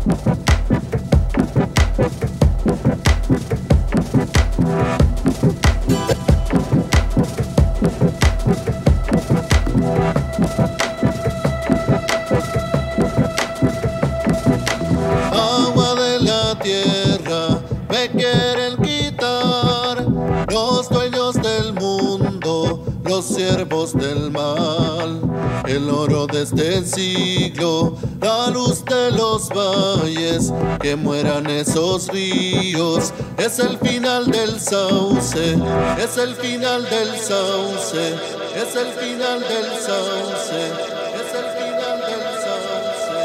Agua de la tierra me quieren quitar los dueños del mundo, los siervos del mal. El oro de este siglo, la luz de los valles, que mueran esos ríos. Es el final del sauce, es el final del sauce, es el final del sauce, es el final del sauce.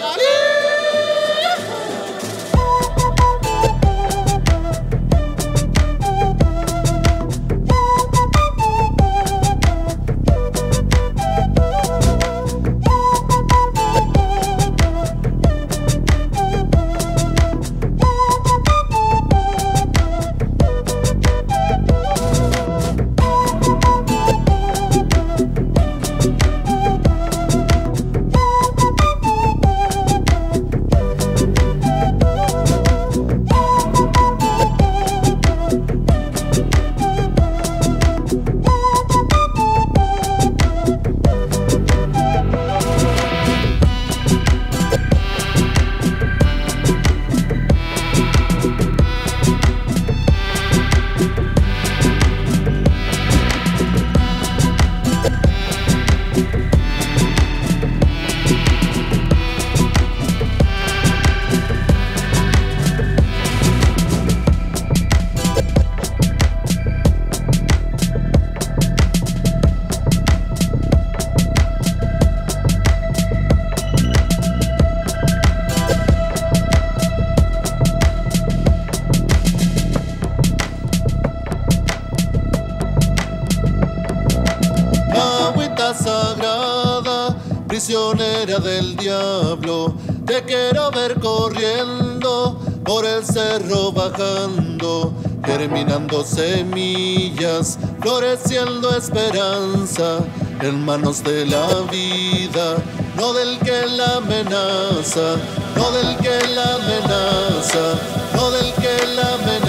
Sagrada, prisionera del diablo, te quiero ver corriendo por el cerro bajando, germinando semillas, floreciendo esperanza en manos de la vida, no del que la amenaza, no del que la amenaza, no del que la amenaza.